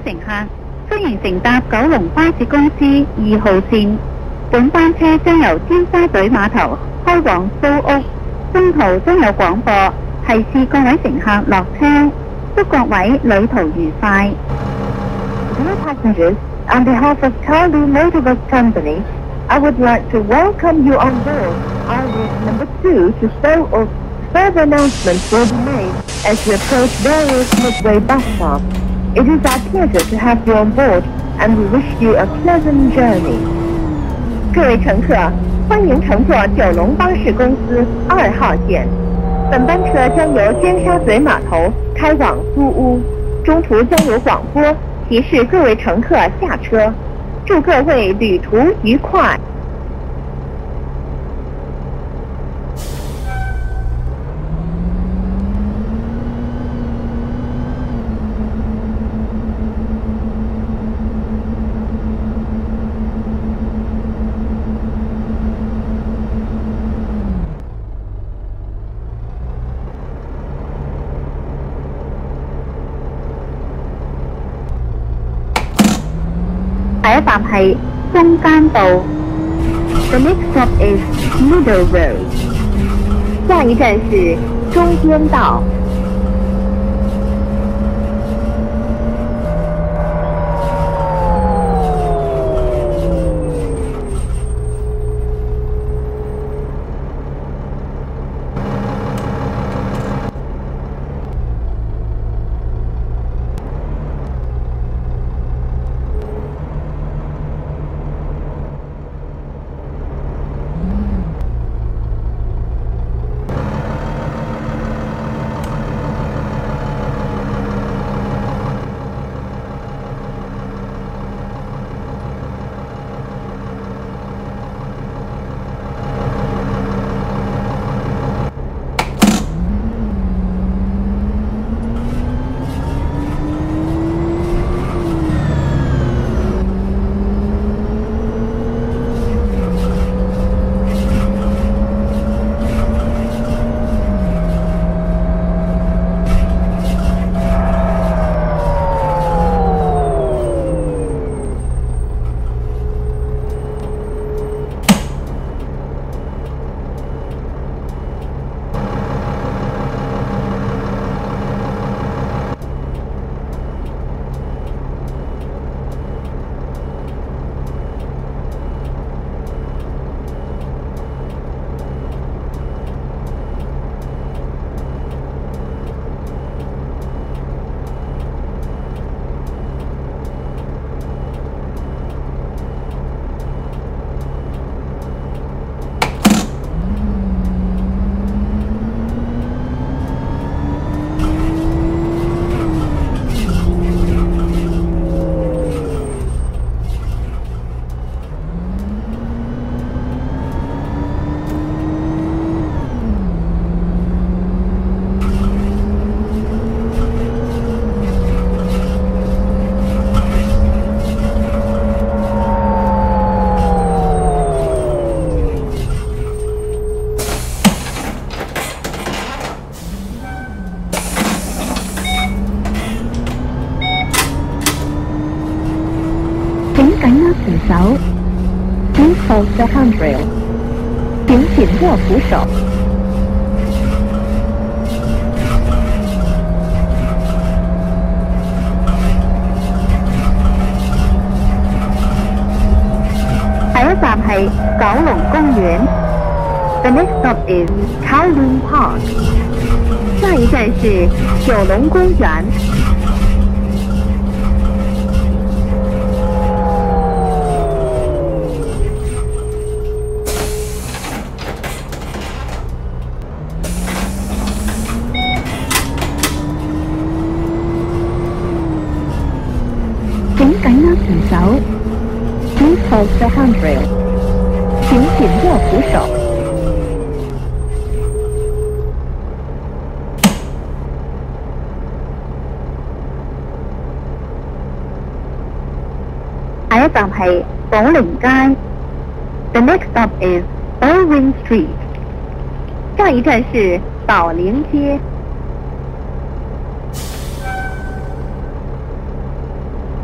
乘客，歡迎乘搭九龍巴士公司2號線。本班車將由尖沙咀碼頭開往蘇屋，中途將有廣播提示各位乘客落車。祝各位旅途愉快。 Dear passengers, on behalf of Kowloon Motorbus Company, I would like to welcome you on board our route number 2 to Seoul. Further announcements will be made as you approach various midway bus stops. It is our pleasure to have you on board, and we wish you a pleasant journey. 各位乘客，欢迎乘坐九龙巴士公司2号线。本班车将由尖沙咀码头开往苏屋，中途将有广播提示各位乘客下车。祝各位旅途愉快。 第一站係中間道。 The next stop is Middle Road. 下一站是中间道。 請緊握扶手 ，Please hold the handrail。請緊握扶手。下一站係九龍公園。The next stop is Kowloon Park。下一站是九龍公園。請緊握扶手 ，Please hold the handrail。請緊握扶手。下一站係寶靈街。The next stop is Irving Street。下一站是寶靈街。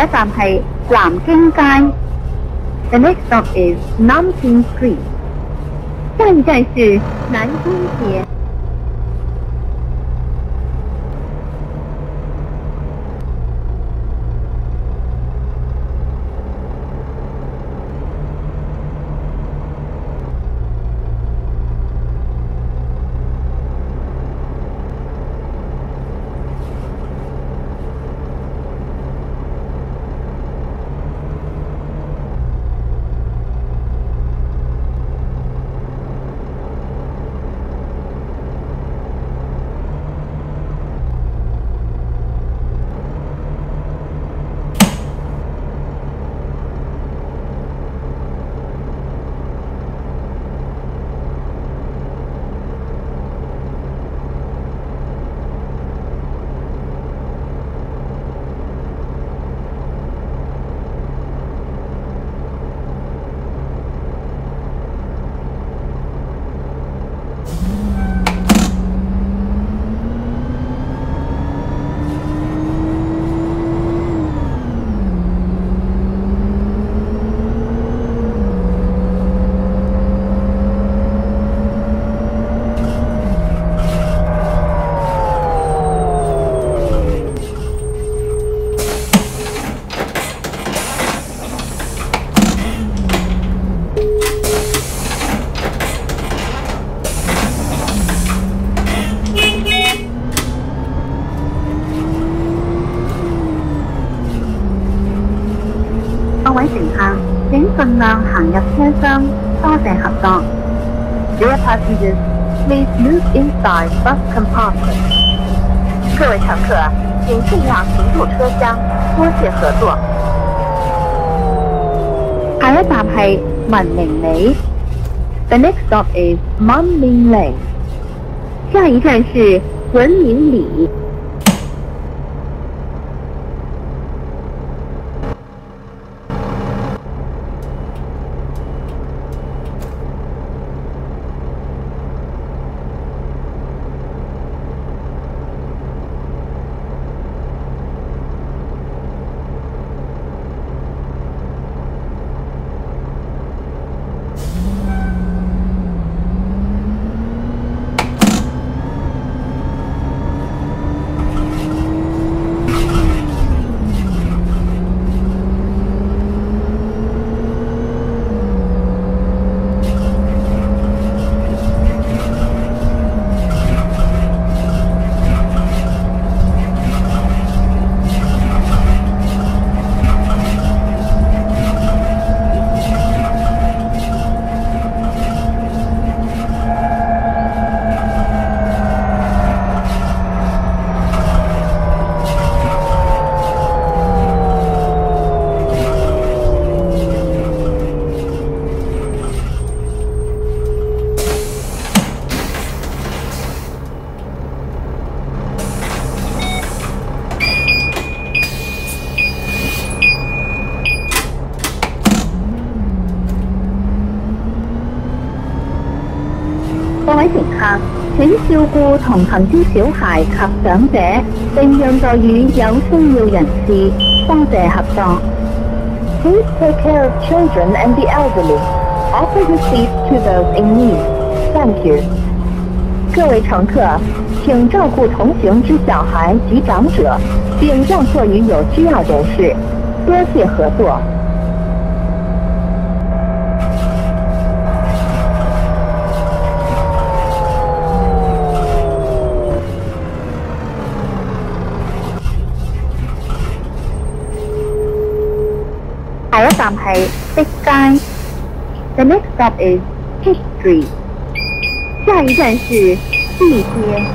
下一站係南京街。The next stop is Nanking Street。下一站是南京街。各位乘客，請盡量行入車廂，多謝合作。Dear passengers, please move inside bus compartment. 各位乘客，請盡量行入車廂，多謝合作。下一站係文明里。The next stop is 文明里。下一站是文明里。各位乘客，請照顧同行之小孩及長者，並讓座與有需要人士。多謝合作。Please take care of children and the elderly. Offer your seats to those in need. Thank you. 各位乘客，请照顾同行之小孩及长者，并让座于有需要人士。多谢合作。下一站係碧街。The next stop is Pitt Street。下一站是碧街。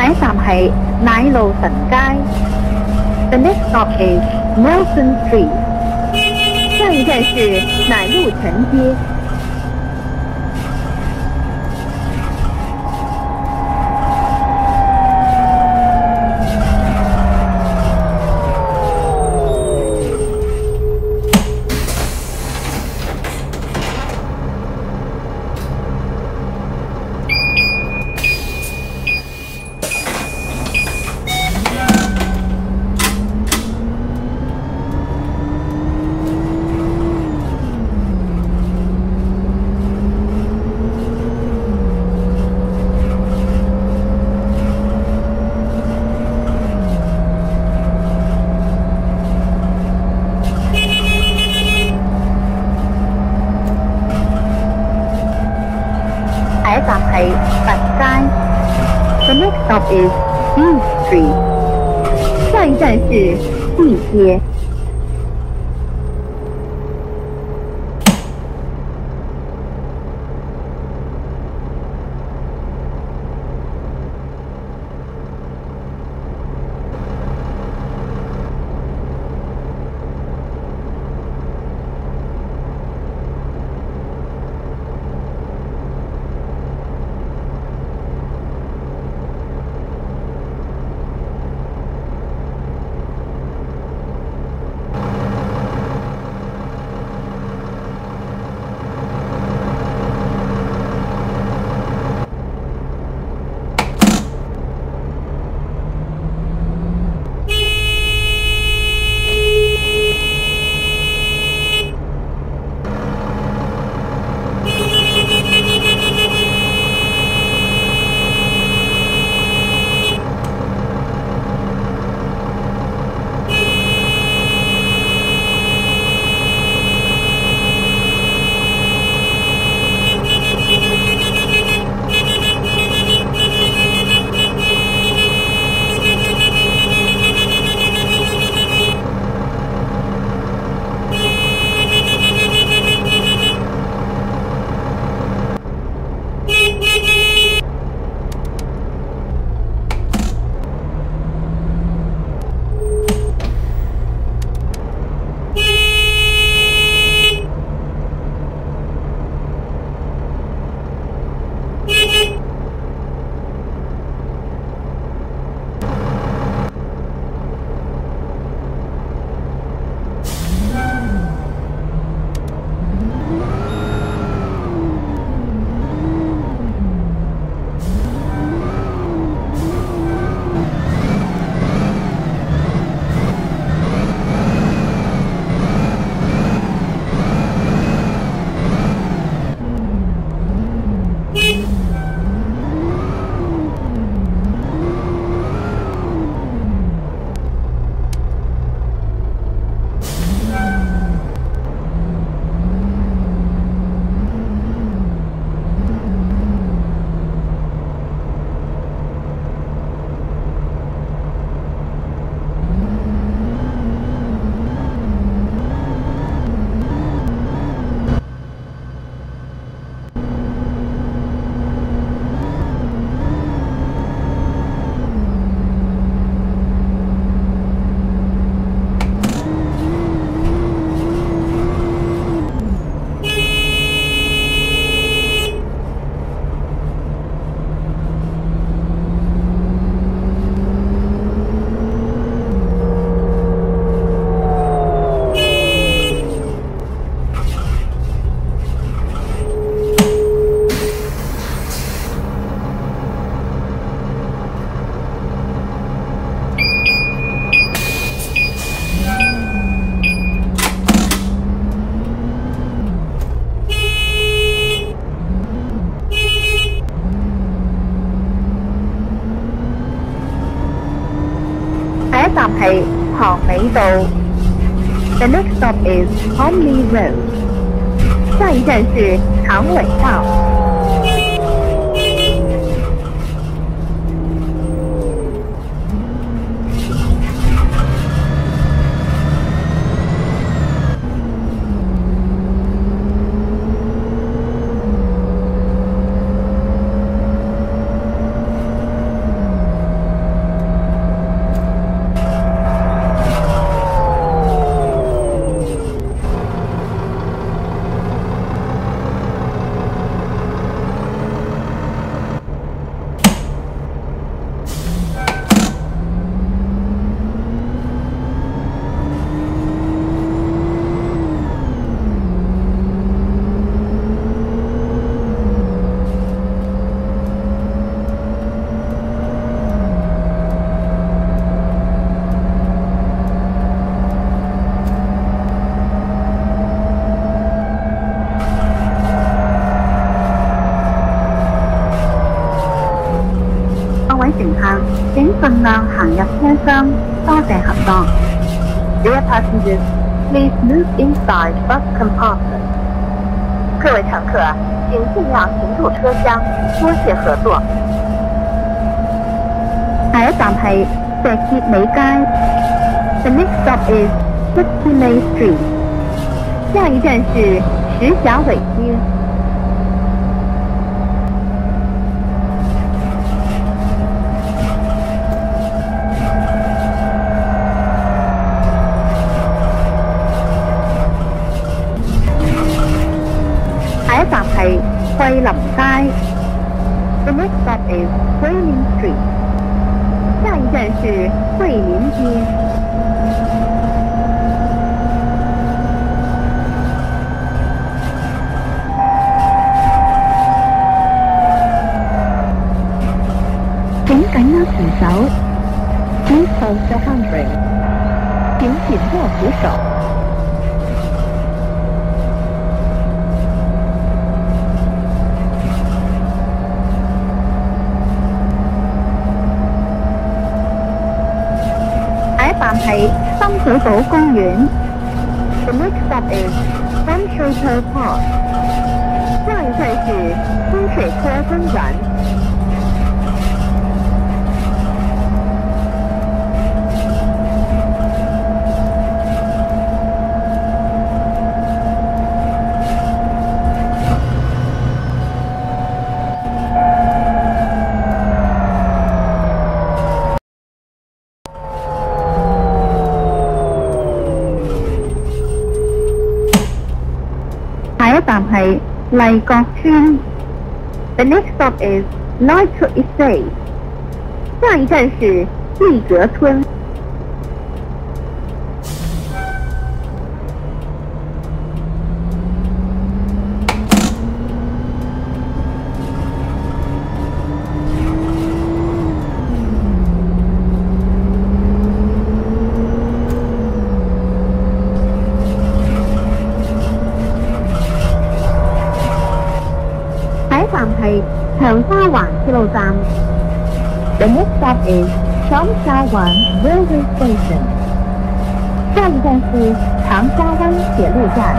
下一站係奶路臣街。The next stop is Nelson Street。下一站是奶路臣街。下一站係佛街。The next stop is D Street。下一站是地街。一站係塘尾道。The next stop is Homley Road。下一站是长尾道。 位乘客請盡量行入車廂，多謝合作。 Dear passengers, please move inside bus compartment. 各位乘客，请尽量停入车厢，多谢合作。 下一站係石硤尾街。The next stop is Sixty May Street. 下一站是石硖尾街。下一站係桂林街。The next stop is 桂林 Street. 下一站是桂林街。請緊握扶手。Please hold the handrail. 請緊握扶手。下一站係深水埗公園。The next stop is 深水埗 Park. 下一站是深水埗公園。下一站係麗閣村。The next stop is 麗閣 Estate. 下一站是麗閣村。下一站係長沙灣鐵路站。The next stop is 長沙灣 Railway Station. 下一站是長沙灣鐵路站。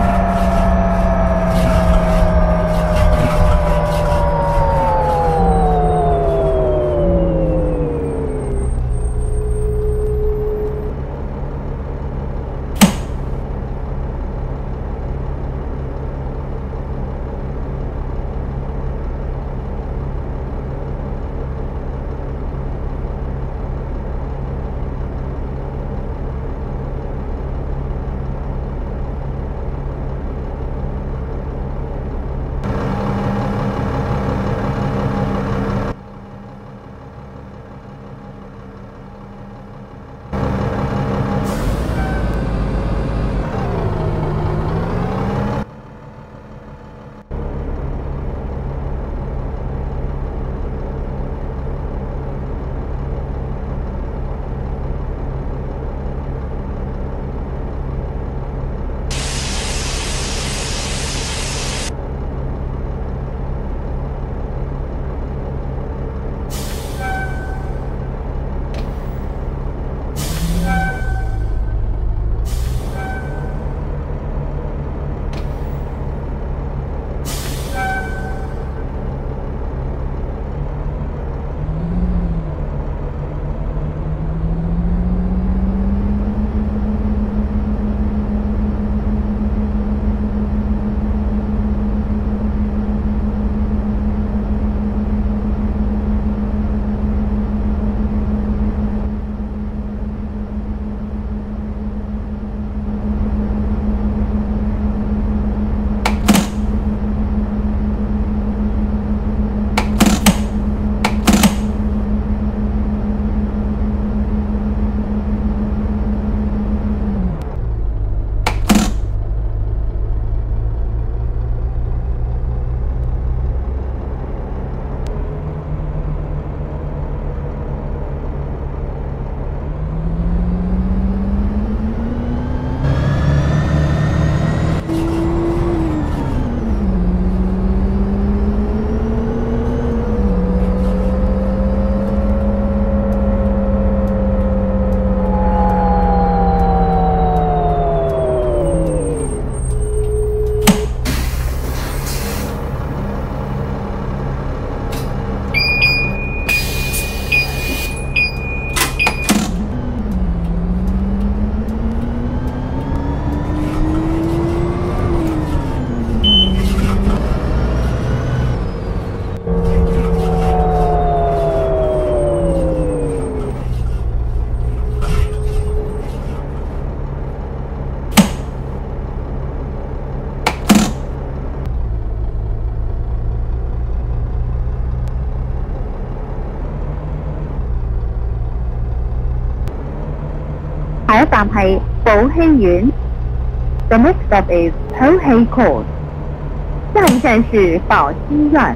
下一站係寶熙苑。The next stop is Pouhey Court。下一站是寶熙苑。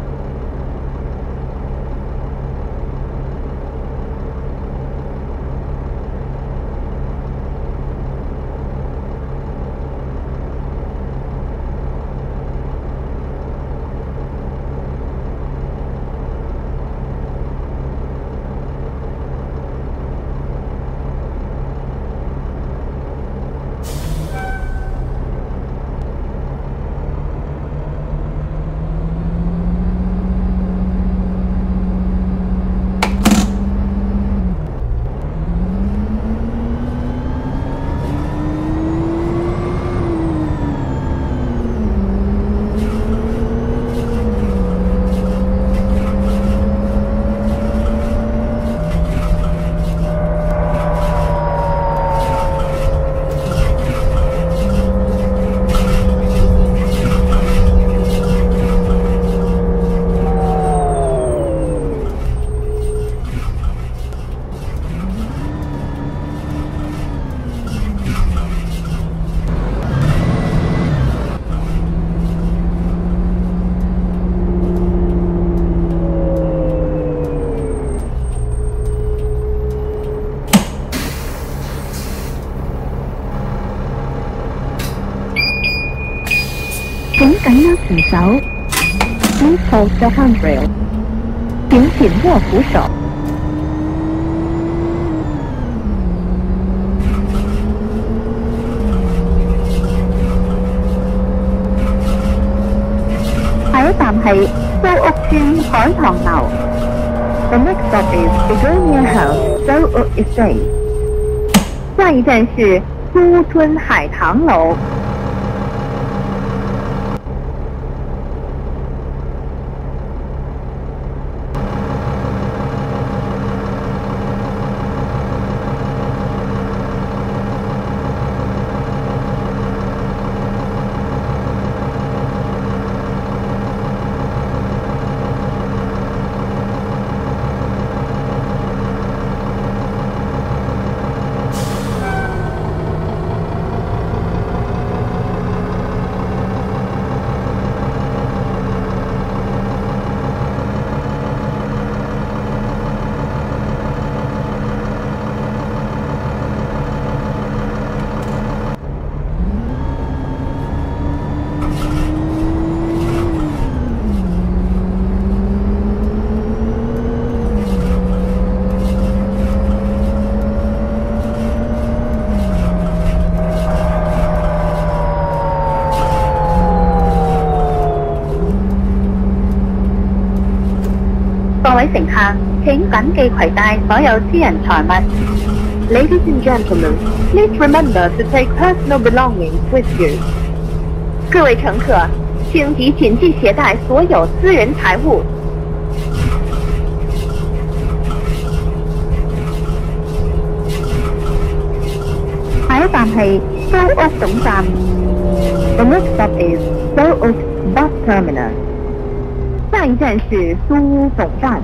请紧握扶手 ，Please hold the handrail。请紧握扶手。 下一站係蘇屋村海棠樓。 The next stop is Begonia House, Souook Estate。 下一站是蘇屋村海棠樓。各位乘客，請謹記攜帶所有私人財物。 Ladies and gentlemen, please remember to take personal belongings with you. 各位乘客，请谨记携带所有私人財物。下一站係蘇屋總站。 The next stop is Souook Bus Terminus。 下一站是蘇屋總站。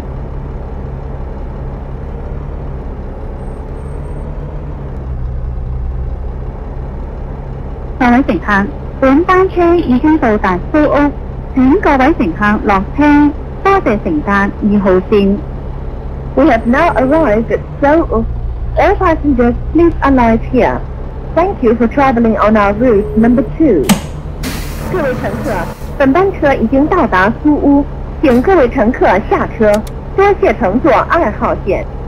各位乘客，本班車已經到達蘇屋，請各位乘客落車，多謝乘搭2號線。 We have now arrived at Souook. All passengers, please alight here. Thank you for traveling on our route number 2. 各位乘客，本班車已經到達蘇屋，請各位乘客下車，多謝乘坐2號線。